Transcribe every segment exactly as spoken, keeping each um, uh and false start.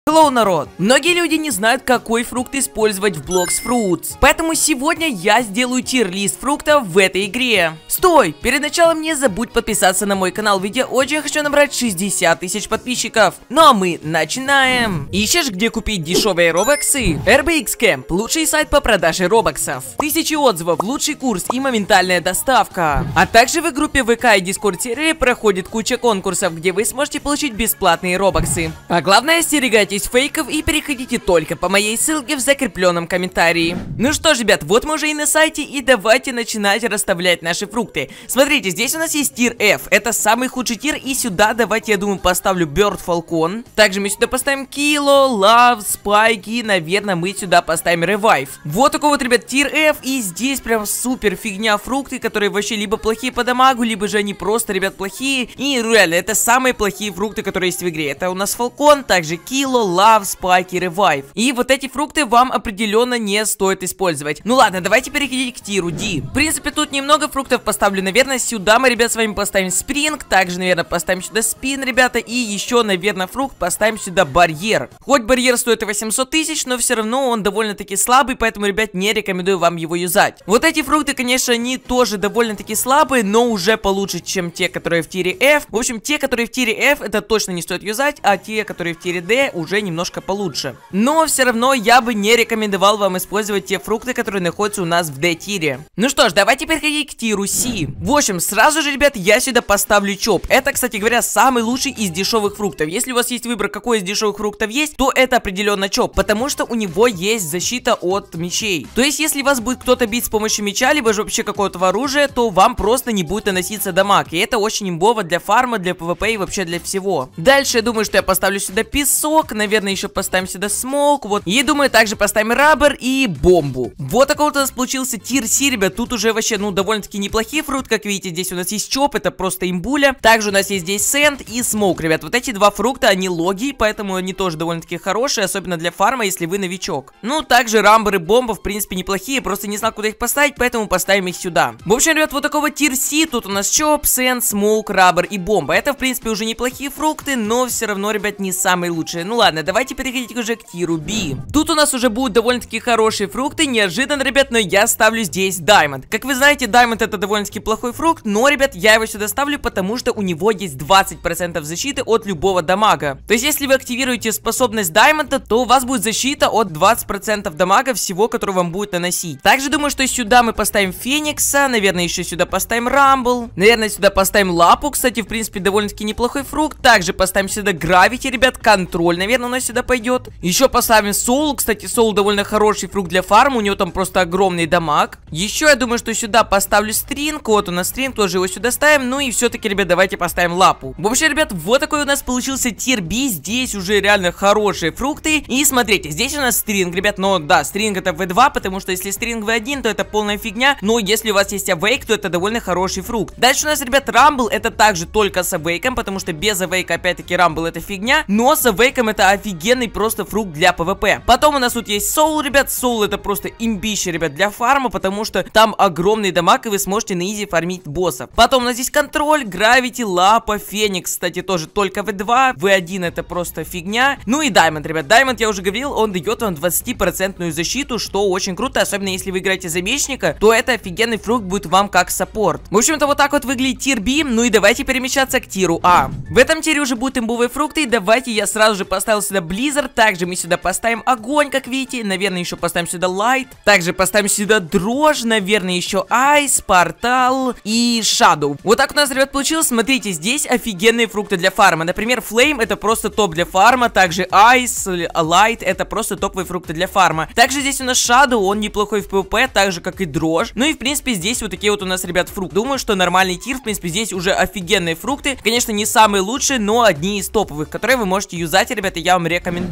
Hello, народ! Многие люди не знают, какой фрукт использовать в Blox Fruits, поэтому сегодня я сделаю тир-лист фруктов в этой игре. Стой! Перед началом не забудь подписаться на мой канал, ведь я очень хочу набрать шестьдесят тысяч подписчиков. Ну а мы начинаем! Ищешь, где купить дешевые робоксы? эр би икс Camp – лучший сайт по продаже робоксов. Тысячи отзывов, лучший курс и моментальная доставка. А также в группе вэ ка и Discord сервере проходит куча конкурсов, где вы сможете получить бесплатные робоксы. А главное, остерегайтесь фейков и переходите только по моей ссылке в закрепленном комментарии. Ну что ж, ребят, вот мы уже и на сайте, и давайте начинать расставлять наши фрукты. Смотрите, здесь у нас есть тир F, это самый худший тир, и сюда давайте, я думаю, поставлю Bird Falcon. Также мы сюда поставим Kilo, Love, Spike, и, наверное, мы сюда поставим Revive. Вот такой вот, ребят, тир F, и здесь прям супер фигня фрукты, которые вообще либо плохие по дамагу, либо же они просто, ребят, плохие. И реально, это самые плохие фрукты, которые есть в игре. Это у нас Falcon, также Kilo, Love, Spike и Revive. И вот эти фрукты вам определенно не стоит использовать. Ну ладно, давайте переходить к тиру D. В принципе, тут немного фруктов поставлю, наверное, сюда мы, ребят, с вами поставим Spring. Также, наверное, поставим сюда Spin, ребята. И еще, наверное, фрукт поставим сюда Барьер. Хоть Барьер стоит восемьсот тысяч, но все равно он довольно-таки слабый, поэтому, ребят, не рекомендую вам его юзать. Вот эти фрукты, конечно, они тоже довольно-таки слабые, но уже получше, чем те, которые в тире F. В общем, те, которые в тире F, это точно не стоит юзать, а те, которые в тире D, уже немножко получше. Но все равно я бы не рекомендовал вам использовать те фрукты, которые находятся у нас в D-тире. Ну что ж, давайте переходить к тиру C. В общем, сразу же, ребят, я сюда поставлю Chop. Это, кстати говоря, самый лучший из дешевых фруктов. Если у вас есть выбор, какой из дешевых фруктов есть, то это определенно Chop, потому что у него есть защита от мечей. То есть, если вас будет кто-то бить с помощью меча, либо же вообще какого-то оружия, то вам просто не будет наноситься дамаг. И это очень имбово для фарма, для пвп и вообще для всего. Дальше, я думаю, что я поставлю сюда песок, наверное, еще поставим сюда смок, вот. И думаю, также поставим раббер и бомбу. Вот такой вот у нас получился тир C, ребят. Тут уже вообще, ну, довольно-таки неплохие фрукты, как видите. Здесь у нас есть Chop, это просто имбуля. Также у нас есть здесь Sand и смок, ребят. Вот эти два фрукта, они логи, поэтому они тоже довольно-таки хорошие, особенно для фарма, если вы новичок. Ну, также рамбер и бомба, в принципе, неплохие, просто не знал, куда их поставить, поэтому поставим их сюда. В общем, ребят, вот такого тир C. Тут у нас Chop, Sand, смок, раббер и бомба. Это, в принципе, уже неплохие фрукты, но все равно, ребят, не самые лучшие. Ну ладно, давайте переходить уже к тиру B. Тут у нас уже будут довольно-таки хорошие фрукты. Неожиданно, ребят, но я ставлю здесь Diamond. Как вы знаете, Diamond это довольно-таки плохой фрукт, но, ребят, я его сюда ставлю, потому что у него есть двадцать процентов защиты от любого дамага. То есть, если вы активируете способность Diamond, то у вас будет защита от двадцати процентов дамага всего, который вам будет наносить. Также думаю, что сюда мы поставим Феникса, наверное, еще сюда поставим Рамбл, наверное, сюда поставим Лапу, кстати, в принципе, довольно-таки неплохой фрукт. Также поставим сюда Gravity, ребят, контроль, наверное, у нас сюда пойдет. Еще поставим Soul, кстати, Soul довольно хороший фрукт для фарма, у него там просто огромный дамаг. Еще я думаю, что сюда поставлю String, вот у нас String, тоже его сюда ставим. Ну и все-таки, ребят, давайте поставим Лапу. В общем, ребят, вот такой у нас получился тир B, здесь уже реально хорошие фрукты. И смотрите, здесь у нас String, ребят, но да, String это вэ два, потому что если String вэ один, то это полная фигня, но если у вас есть Awake, то это довольно хороший фрукт. Дальше у нас, ребят, Rumble, это также только с Awake, потому что без Awake, опять-таки, Rumble это фигня, но с Awake это офигенный просто фрукт для пвп. Потом у нас тут есть Soul, ребят, Soul это просто имбище, ребят, для фарма, потому что там огромный дамаг, и вы сможете на изи фармить боссов. Потом у нас здесь контроль, Gravity, Лапа, Феникс, кстати, тоже только вэ два, вэ один это просто фигня. Ну и Diamond, ребят, Diamond, я уже говорил, он дает вам двадцатипроцентную защиту, что очень круто, особенно если вы играете за мечника, то это офигенный фрукт будет вам как саппорт. В общем-то, вот так вот выглядит тир B, ну и давайте перемещаться к тиру А. В этом тире уже будут имбовые фрукты, и давайте я сразу же поставил сюда Blizzard, также мы сюда поставим огонь, как видите, наверное, еще поставим сюда Light, также поставим сюда дрожь, наверное, еще Ice, Портал и Shadow. Вот так у нас, ребят, получилось. Смотрите, здесь офигенные фрукты для фарма. Например, Flame это просто топ для фарма, также Ice, Light это просто топовые фрукты для фарма. Также здесь у нас Shadow, он неплохой в пвп, так же как и дрожь. Ну и в принципе здесь вот такие вот у нас, ребят, фрукты. Думаю, что нормальный тир, в принципе, здесь уже офигенные фрукты. Конечно, не самые лучшие, но одни из топовых, которые вы можете юзать, ребята, я вам рекомендую.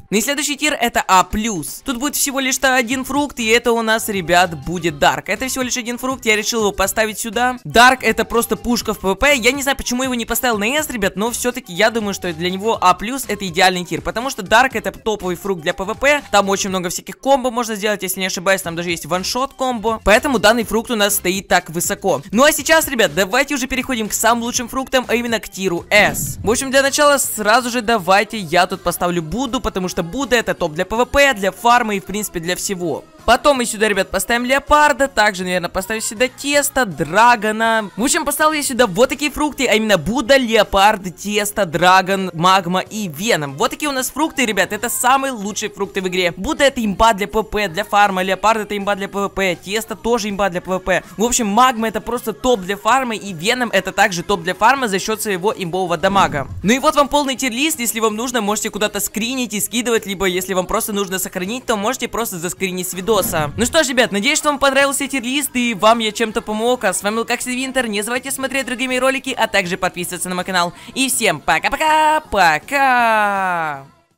Ну и следующий тир это А плюс. Тут будет всего лишь один фрукт, и это у нас, ребят, будет Дарк. Это всего лишь один фрукт, я решил его поставить сюда. Дарк это просто пушка в ПВП. Я не знаю, почему его не поставил на С, ребят, но все-таки я думаю, что для него А плюс это идеальный тир, потому что Дарк это топовый фрукт для ПВП. Там очень много всяких комбо можно сделать, если не ошибаюсь, там даже есть ваншот комбо. Поэтому данный фрукт у нас стоит так высоко. Ну а сейчас, ребят, давайте уже переходим к самым лучшим фруктам, а именно к тиру С. В общем, для начала сразу же давайте я тут поставлю Будду, потому что Будда это топ для ПВП, для фарма и в принципе для всего. Потом мы сюда, ребят, поставим Леопарда. Также, наверное, поставим сюда Тесто, Драгона. В общем, поставил я сюда вот такие фрукты, а именно Будда, Леопард, Тесто, Драгон, Магма и Веном. Вот такие у нас фрукты, ребят. Это самые лучшие фрукты в игре. Будда это имба для ПВП, для фарма. Леопард это имба для ПВП. Тесто тоже имба для ПВП. В общем, Магма это просто топ для фарма. И Веном это также топ для фарма за счет своего имбового дамага. Ну и вот вам полный тир-лист. Если вам нужно, можете куда-то скринить и скидывать. Либо если вам просто нужно сохранить, то можете просто заскринить с видоса. Ну что ж, ребят, надеюсь, что вам понравился тир-лист и вам я чем-то помог. А с вами был Какси Винтер. Не забывайте смотреть другие мои ролики, а также подписываться на мой канал. И всем пока-пока-пока!